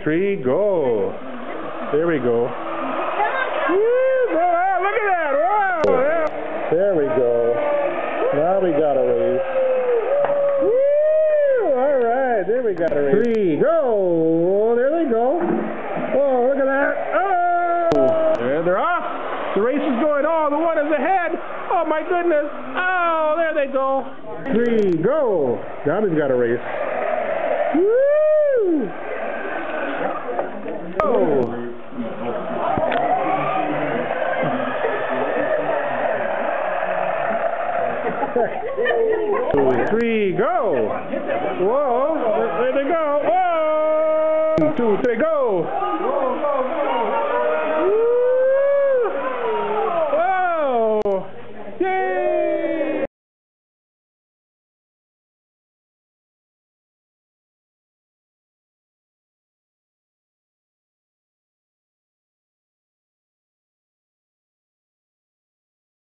3, go. There we go. Woo, wow, look at that. Wow. There we go. Now we got a race. Woo, all right, there we got a race. 3, go. There they go. Oh, look at that. Oh, there they're off. The race is going. Oh, the one is ahead. Oh, my goodness. Oh, there they go. 3, go. Gabby's got a race. Woo! Oh. 2, 3, go. Whoa, there they go. Whoa. 2, 3, go.